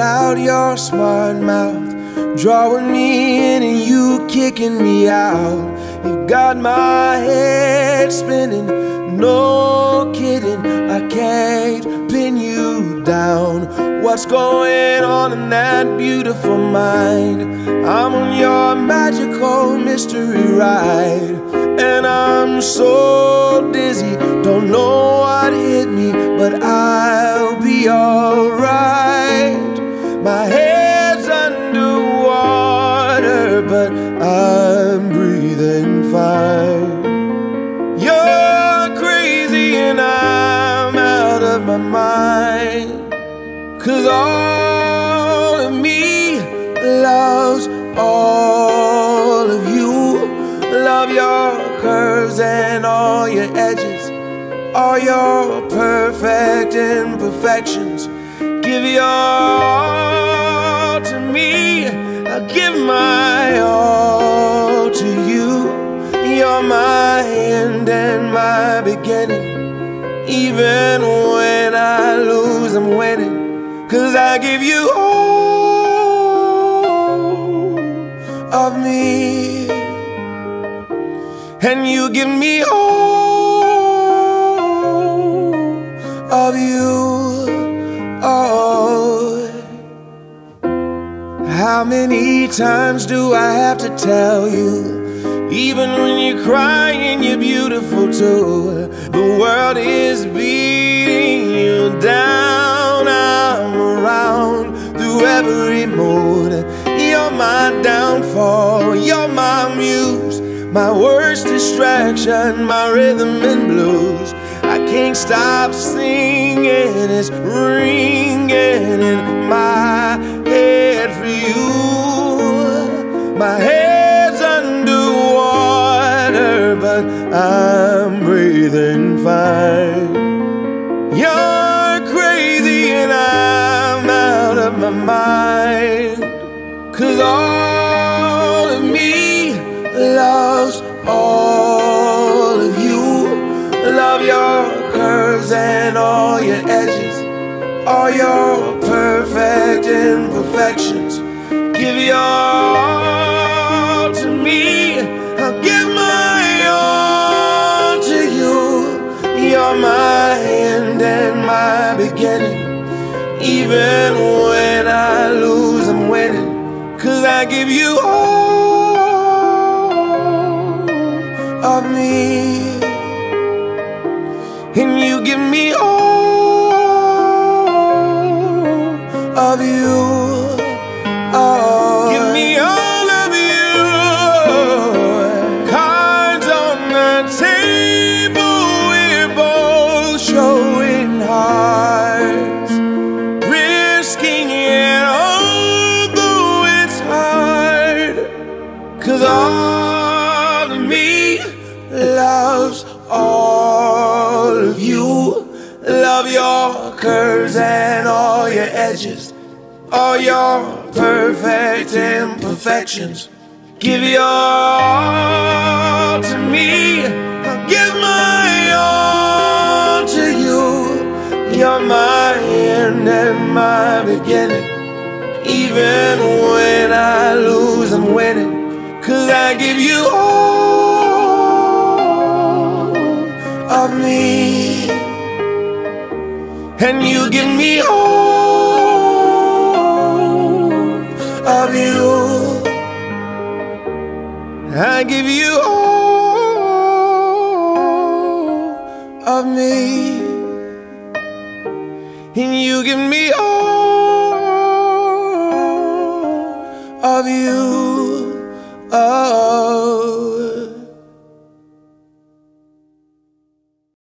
out your smart mouth, drawing me in and you kicking me out. You got my head spinning, no kidding, I can't pin you down. What's going on in that beautiful mind? I'm on your magical mystery ride, and I'm so dizzy, don't know what hit me, but I'll be alright. My head's underwater, but I'm breathing fine. You're crazy and I'm out of my mind, 'cause all of me loves all of you. Love your curves and all your edges, all your perfect imperfections. Give your all to me, I'll give my all to you. You're my end and my beginning. Even when I lose, I'm winning, 'cause I give you all of me, and you give me all of you. Oh, how many times do I have to tell you? Even when you're crying, you're beautiful too. The world is beating you down. I'm around through every mood. You're my downfall, you're my muse, my worst distraction, my rhythm and blues. I can't stop singing, it's ringing in my head for you. My head's underwater, but I'm breathing fine. You're crazy and I'm out of my mind, 'cause all of me loves all of you. Love your curves and all your edges, all your perfect imperfections. Give your all to me, I'll give my all to you. You're my end and my beginning. Even when I lose, I'm winning, 'cause I give you all of me, and you give me all of you. Oh, give me all of you. Cards on the table, we're both showing hearts, risking it although it's hard, 'cause all of me loves all of you. Love your curves and all your edges, all your perfect imperfections. Give your all to me, I'll give my all to you. You're my end and my beginning. Even when I lose, I'm winning, 'cause I give you all of me, and you give me all of you. I give you all of me, and you give me all of you. Oh.